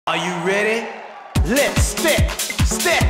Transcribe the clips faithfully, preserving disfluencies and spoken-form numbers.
Are you ready? Let's step, step.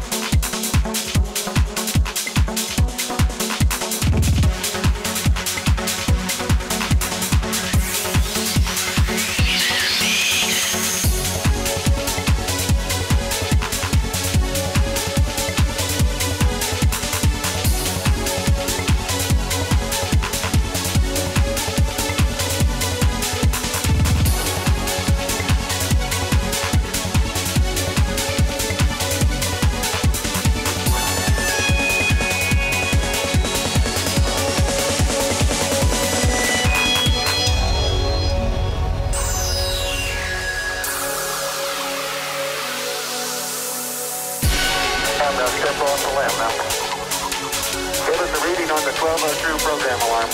Now step off the limb now. Give us a reading on the twelve oh two program alarm.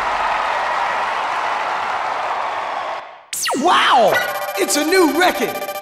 Wow! It's a new record!